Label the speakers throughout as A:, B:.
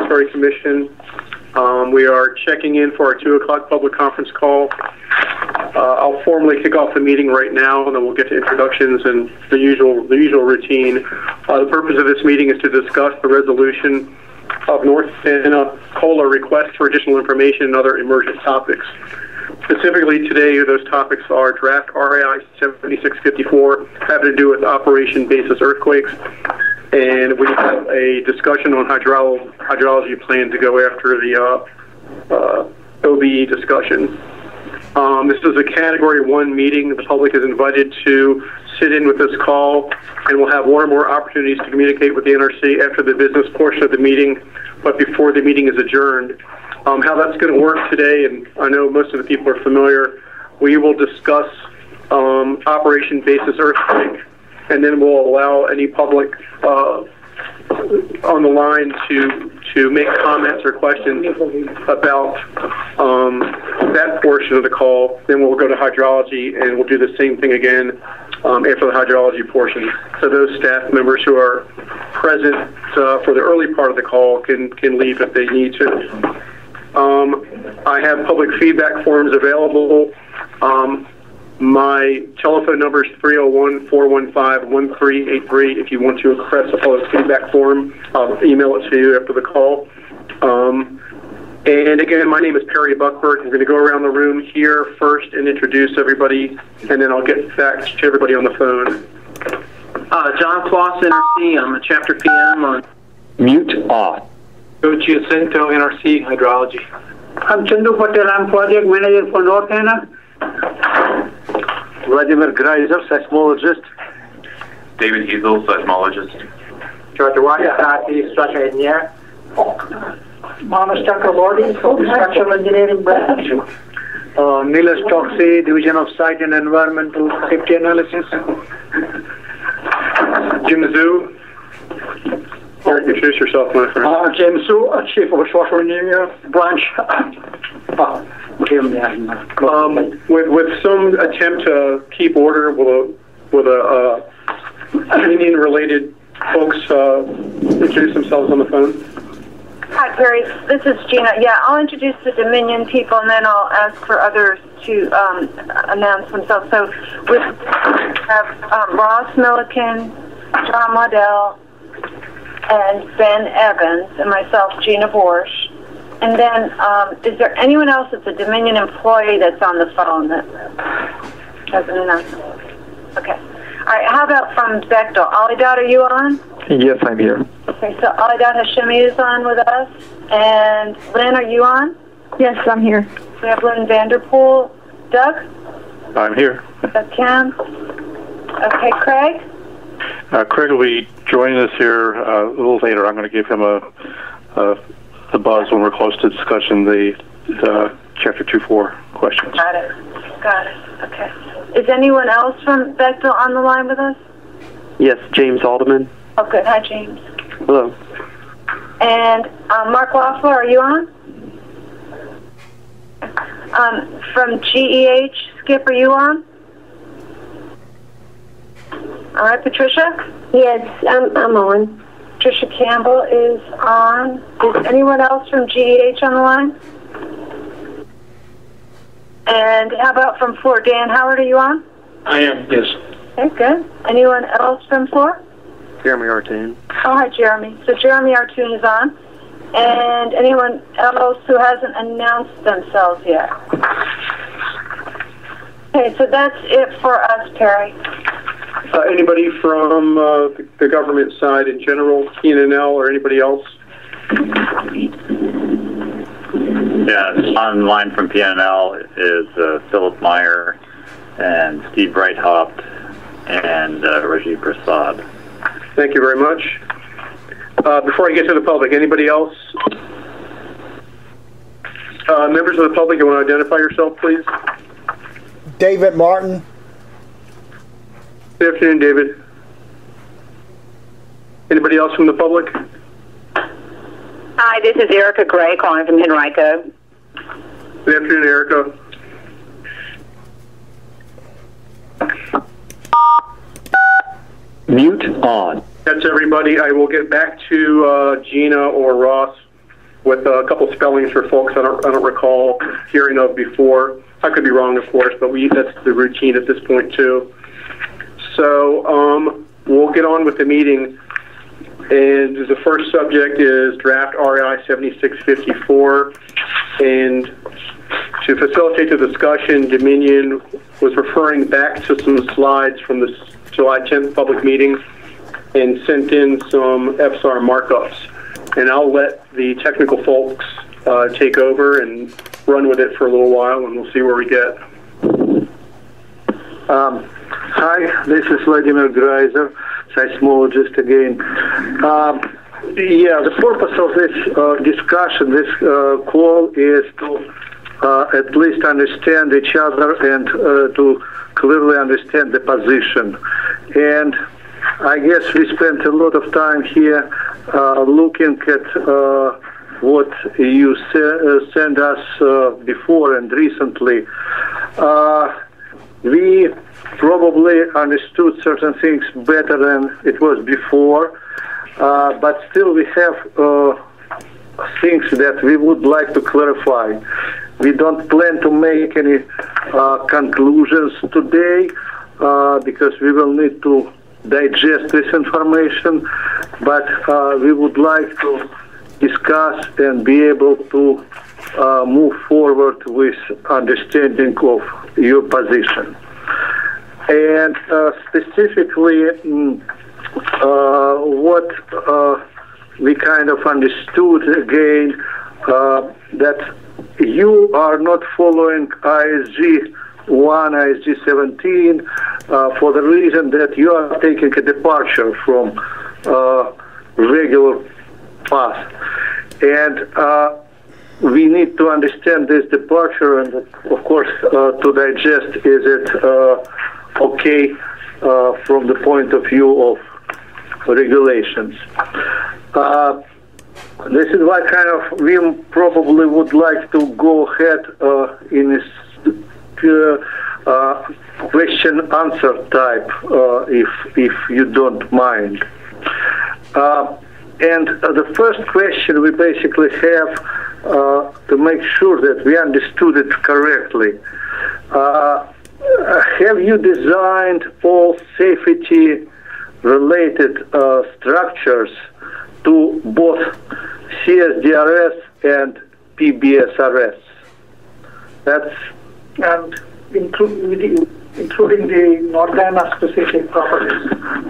A: Regulatory Commission. We are checking in for our 2 o'clock public conference call. I'll formally kick off the meeting right now, and then we'll get to introductions and the usual routine. The purpose of this meeting is to discuss the resolution of North Savannah COLA requests for additional information and other emergent topics. Specifically today, those topics are draft RAI 7654 having to do with Operation Basis Earthquakes, and we have a discussion on hydrology plan to go after the OBE discussion. This is a Category 1 meeting. The public is invited to sit in with this call, and we'll have one or more opportunities to communicate with the NRC after the business portion of the meeting, but before the meeting is adjourned. How that's going to work today, and I know most of the people are familiar, we will discuss Operation Basis Earthquake, and then we'll allow any public on the line to make comments or questions about that portion of the call. Then we'll go to hydrology, and we'll do the same thing again after the hydrology portion. So those staff members who are present for the early part of the call can leave if they need to. I have public feedback forms available. My telephone number is 301-415-1383. If you want to request a public feedback form, I'll email it to you after the call. And again, my name is Perry Buckberg. We're going to go around the room here first and introduce everybody, and then I'll get back to everybody on the phone.
B: John Floss, NRC. I'm a Chapter PM on
C: Mute off.
D: Joe Giacinto, NRC Hydrology.
E: I'm Chandu Patel. I'm Project Manager for North Savannah.
C: Vladimir Greiser, seismologist.
F: David Hazel, seismologist.
E: George Washington, structural engineer. Mohammed Chakraborty, structural engineering branch.
C: Nilesh Toxi, Division of Site and Environmental Safety Analysis.
A: Jim Zhu. Introduce yourself, my friend.
E: James Su, Chief of Structural Engineer branch.
A: With some attempt to keep order with a union-related folks introduce themselves on the phone.
G: Hi, Perry. This is Gina. Yeah, I'll introduce the Dominion people, and then I'll ask for others to announce themselves. So we have Ross Milliken, John Waddell, and Ben Evans, and myself, Gina Borsch. And then, is there anyone else that's a Dominion employee that's on the phone that has an announcement? Okay. All right, how about from Bechtel? Alidat, are you on?
C: Yes, I'm here.
G: Okay, so Alidat Hashemi is on with us. And Lynn, are you on?
H: Yes, I'm here.
G: We have Lynn Vanderpool. Doug?
I: I'm here.
G: Doug Cam? Okay, Craig?
I: Craig will be joining us here a little later. I'm going to give him a buzz when we're close to discussing the Chapter 2-4 questions.
G: Got it. Okay. Is anyone else from Bechtel on the line with us?
C: Yes, James Alderman.
G: Oh, good. Hi, James.
C: Hello.
G: And Mark Loeffler, are you on? From GEH, Skip, are you on? All right, Patricia?
H: Yes, I'm on.
G: Patricia Campbell is on. Is anyone else from GEH on the line? And how about from Floor? Dan Howard, are you on?
D: I am, yes.
G: Okay, good. Anyone else from Floor?
C: Jeremy Artoon.
G: Oh, hi, Jeremy. So Jeremy Artoon is on. And anyone else who hasn't announced themselves yet? Okay, so that's it for us, Perry.
A: Anybody from the government side in general, PNNL or anybody else?
F: Yeah, online from PNL is Philip Meyer and Steve Breithaupt and Rajiv Prasad.
A: Thank you very much. Before I get to the public, anybody else? Members of the public, you want to identify yourself, please?
J: David Martin.
A: Good afternoon, David. Anybody else from the public?
K: Hi, this is Erica Gray calling from Henrico.
A: Good afternoon, Erica.
C: Mute on.
A: That's everybody. I will get back to Gina or Ross with a couple spellings for folks I don't recall hearing of before. I could be wrong, of course, but that's the routine at this point too. So we'll get on with the meeting. And the first subject is draft REI 7654. And to facilitate the discussion, Dominion was referring back to some slides from the July 10th public meeting and sent in some FSAR markups. And I'll let the technical folks take over and run with it for a little while, and we'll see where we get.
C: Hi, this is Vladimir Greiser, seismologist again. The purpose of this discussion, this call, is to at least understand each other and to clearly understand the position. And I guess we spent a lot of time here looking at what you sent us before and recently. We probably understood certain things better than it was before, but still we have things that we would like to clarify. We don't plan to make any conclusions today because we will need to digest this information, but we would like to discuss and be able to move forward with understanding of your position. And specifically, what we kind of understood again, that you are not following ISG 1, ISG 17 for the reason that you are taking a departure from regular path. And we need to understand this departure and, of course, to digest, is it okay from the point of view of regulations. This is why kind of we probably would like to go ahead in this question-answer type, if you don't mind. And the first question we basically have to make sure that we understood it correctly. Have you designed all safety-related structures to both CSDRS and PBSRS? That's
E: And including the Nordana-specific properties.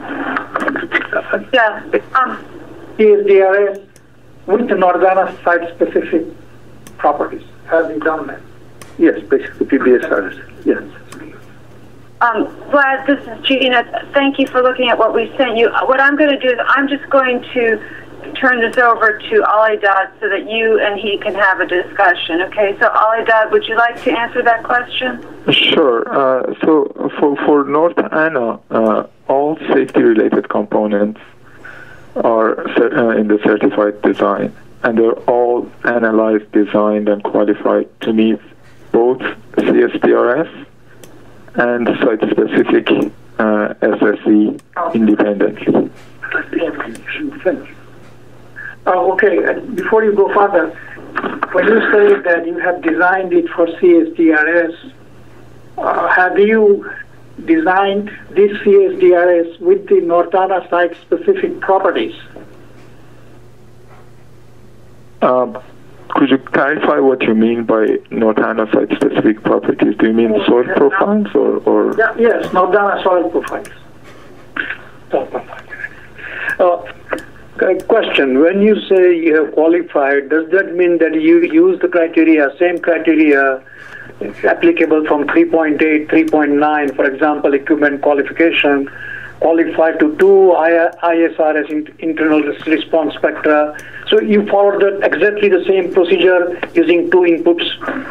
G: Yeah.
E: CSDRS with the Nordana site-specific properties. Have you done that?
C: Yes, basically PBSRS. Yes.
G: Vlad, this is Gina. Thank you for looking at what we sent you. What I'm going to do is I'm just going to turn this over to Alidad so that you and he can have a discussion. Okay, so Alidad, would you like to answer that question?
L: Sure. So for North Anna, all safety-related components are in the certified design, and they're all analyzed, designed, and qualified to meet both CSDRS and site-specific SSE independently.
E: Okay, before you go further, when you say that you have designed it for CSDRS, have you designed this CSDRS with the Nordana site-specific properties?
L: Could you clarify what you mean by Nordana site-specific properties? Do you mean soil profiles or?
E: Yeah, yes, Nordana soil profiles.
C: Question, when you say you have qualified, does that mean that you use the criteria, same criteria applicable from 3.8, 3.9, for example, equipment qualification, qualified to 2 ISRS internal response spectra? So you followed exactly the same procedure using 2 inputs?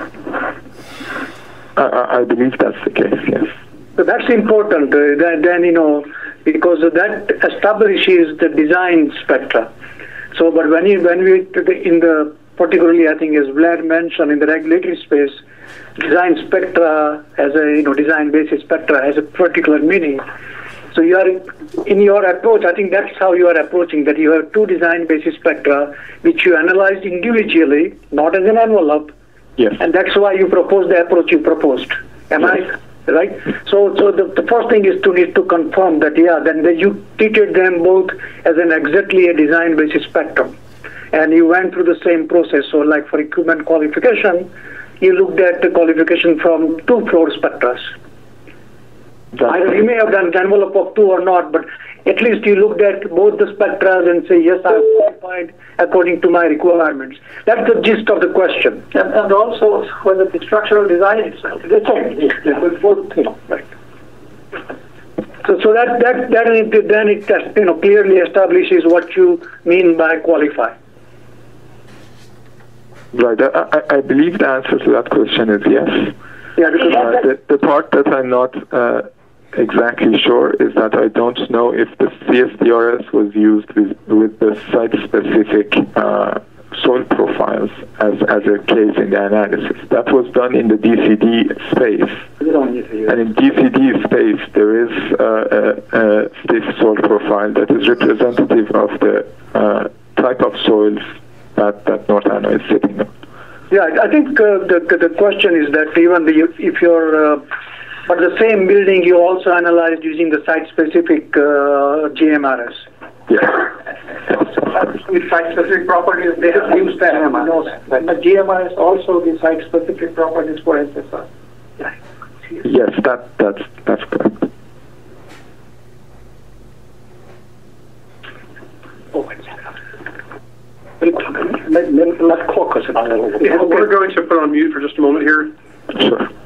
L: I believe that's the case, yes.
C: So that's important, then, you know, because that establishes the design spectra. So, but when we in the, particularly I think as Vlad mentioned, in the regulatory space, design spectra has a, design basis spectra has a particular meaning.
E: So you are, in your approach, I think that's how you are approaching, that you have two design basis spectra, which you analyzed individually, not as an envelope.
L: Yes.
E: And that's why you proposed the approach you proposed. Am I right? So the first thing is to need to confirm that, then you treated them both as an exactly a design basis spectrum. And you went through the same process. So like for equipment qualification, you looked at the qualification from two floor spectra. Either you may have done an envelope of two or not, but at least you looked at both the spectra and say, yes, I have qualified according to my requirements. That's the gist of the question.
M: And also whether the structural design itself.
E: That's right. With both things, right. So that then it clearly establishes what you mean by qualify.
L: Right. I believe the answer to that question is yes.
E: Yeah, because
L: the part that I'm not exactly sure is that I don't know if the CSDRS was used with the site-specific soil profiles as a case in the analysis. That was done in the DCD space. And in DCD space, there is a stiff soil profile that is representative of the type of soils that North Anna is sitting on.
E: Yeah, I think the question is that even if you're but the same building you also analyzed using the site-specific GMRS.
L: Yes.
M: With site-specific properties, they have used that. But the GMRS also the site-specific properties for SSR.
L: Yes, that's correct.
A: Let's caucus it a little bit. We're going to put on mute for just a moment here.
L: Sure.